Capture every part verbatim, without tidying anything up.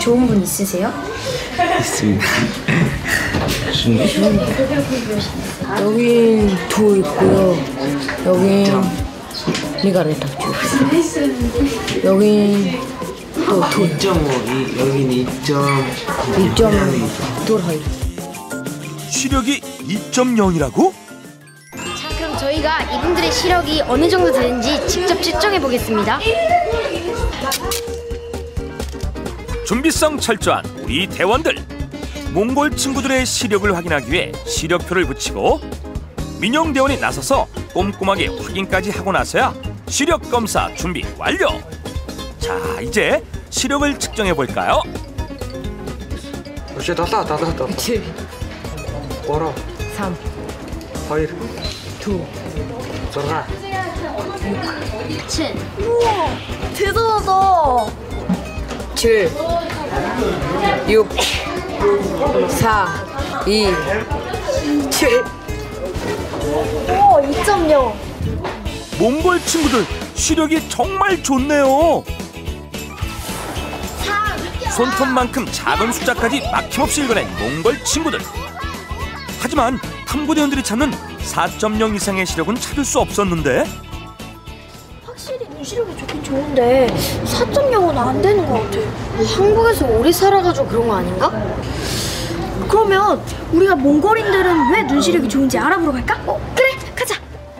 좋은 분 있으세요? 있습니다. 여긴 도 있고요. 여긴 리가를 탁주. 여긴 또도 이 점 오, 여기는 이 점 이 점 돌하이. 시력이 이 점 영이라고? 자, 그럼 저희가 이분들의 시력이 어느 정도 되는지 직접 측정해 보겠습니다. 준비성 철저한 우리 대원들. 몽골 친구들의 시력을 확인하기 위해 시력표를 붙이고 민영 대원이 나서서 꼼꼼하게 확인까지 하고 나서야 시력 검사 준비 완료. 자, 이제 시력을 측정해 볼까요? 다 다 다 다 다. 칠, 뭐라? 삼, 하이. 두, 들어가. 칠. 우와, 대단하다. 칠, 육, 사, 이, 칠. 우와, 이 점 영. 몽골 친구들 시력이 정말 좋네요. 손톱만큼 작은 숫자까지 막힘없이 읽어낸 몽골 친구들. 하지만 탐구대원들이 찾는 사 점 영 이상의 시력은 찾을 수 없었는데 확실히 눈시력이 좋긴 좋은데 사 점 영은 안 되는 것 같아. 한국에서 오래 살아가지고 그런 거 아닌가? 그러면 우리가 몽골인들은 왜 눈시력이 좋은지 알아보러 갈까? 어, 그래, 가자.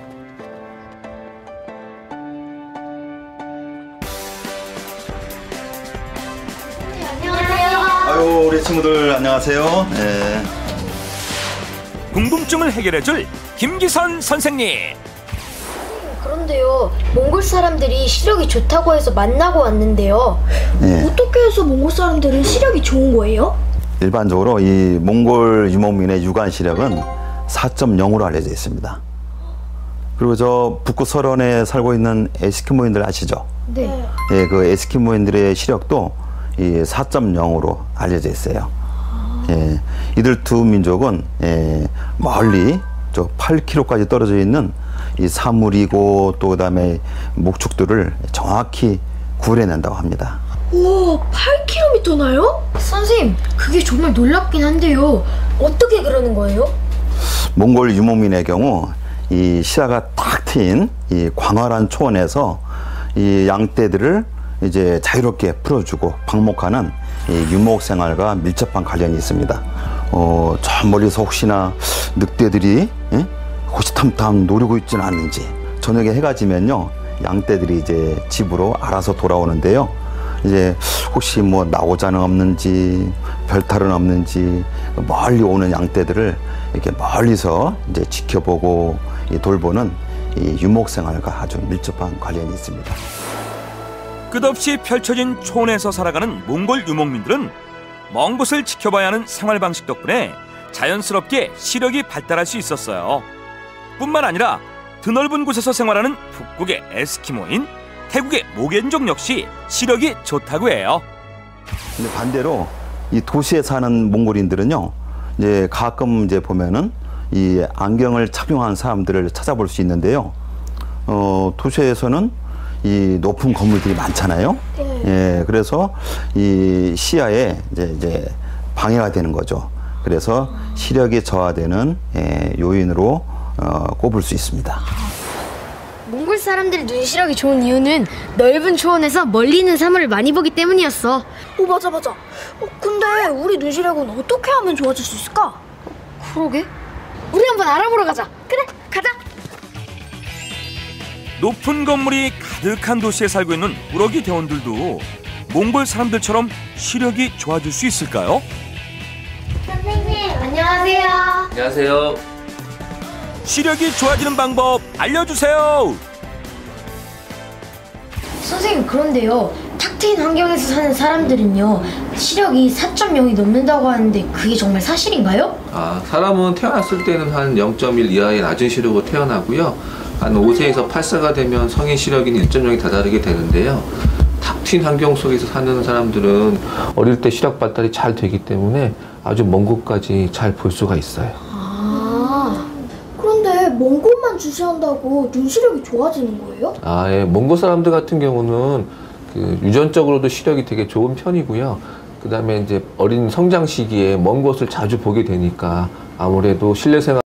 아유, 우리 친구들 안녕하세요. 네. 궁금증을 해결해줄 김기선 선생님. 그런데요, 몽골 사람들이 시력이 좋다고 해서 만나고 왔는데요. 네. 어떻게 해서 몽골 사람들은 시력이 좋은 거예요? 일반적으로 이 몽골 유목민의 유관 시력은 사 점 영으로 알려져 있습니다. 그리고 저 북극 설원에 살고 있는 에스키모인들 아시죠? 네. 예, 그 에스키모인들의 시력도 이 사 점 영으로 알려져 있어요. 예, 이들 두 민족은 예, 멀리 저 팔 킬로미터까지 떨어져 있는 이 사물이고 또 그다음에 목축들을 정확히 구분해낸다고 합니다. 우와, 팔 킬로미터나요? 선생님, 그게 정말 놀랍긴 한데요. 어떻게 그러는 거예요? 몽골 유목민의 경우 이 시야가 탁 트인 이 광활한 초원에서 이 양떼들을 이제 자유롭게 풀어주고 방목하는 이 유목 생활과 밀접한 관련이 있습니다. 어, 저 멀리서 혹시나 늑대들이 예? 호시탐탐 노리고 있지는 않는지 저녁에 해가 지면요 양떼들이 이제 집으로 알아서 돌아오는데요. 이제 혹시 뭐 나오자는 없는지 별탈은 없는지 멀리 오는 양떼들을 이렇게 멀리서 이제 지켜보고 이 돌보는 이 유목 생활과 아주 밀접한 관련이 있습니다. 끝없이 펼쳐진 초원에서 살아가는 몽골 유목민들은 먼 곳을 지켜봐야 하는 생활 방식 덕분에 자연스럽게 시력이 발달할 수 있었어요. 뿐만 아니라 드넓은 곳에서 생활하는 북극의 에스키모인, 태국의 모겐족 역시 시력이 좋다고 해요. 근데 반대로 이 도시에 사는 몽골인들은요, 이제 가끔 이제 보면은 이 안경을 착용한 사람들을 찾아볼 수 있는데요. 어, 도시에서는 이 높은 건물들이 많잖아요. 네. 예, 그래서 이 시야에 이제 이제 방해가 되는 거죠. 그래서 시력이 저하되는 예, 요인으로 어, 꼽을 수 있습니다. 몽골 사람들이 눈시력이 좋은 이유는 넓은 초원에서 멀리 있는 사물을 많이 보기 때문이었어. 오, 맞아 맞아. 어, 근데 우리 눈시력은 어떻게 하면 좋아질 수 있을까? 그러게. 우리 한번 알아보러 가자. 그래, 가자. 높은 건물이 가득한 도시에 살고 있는 우럭이 대원들도 몽골 사람들처럼 시력이 좋아질 수 있을까요? 선생님, 안녕하세요. 안녕하세요. 시력이 좋아지는 방법 알려주세요. 선생님, 그런데요, 탁 트인 환경에서 사는 사람들은요 시력이 사 점 영이 넘는다고 하는데 그게 정말 사실인가요? 아, 사람은 태어났을 때는 한 영 점 일 이하의 낮은 시력으로 태어나고요. 한 오 세에서 팔 세가 되면 성인 시력인 일 점 영이 다다르게 되는데요. 탁 트인 환경 속에서 사는 사람들은 어릴 때 시력 발달이 잘 되기 때문에 아주 먼 곳까지 잘 볼 수가 있어요. 아, 그런데 먼 곳만 주시한다고 눈시력이 좋아지는 거예요? 아, 예. 몽골 사람들 같은 경우는 그 유전적으로도 시력이 되게 좋은 편이고요. 그다음에 이제 어린 성장 시기에 먼 곳을 자주 보게 되니까 아무래도 실내 생활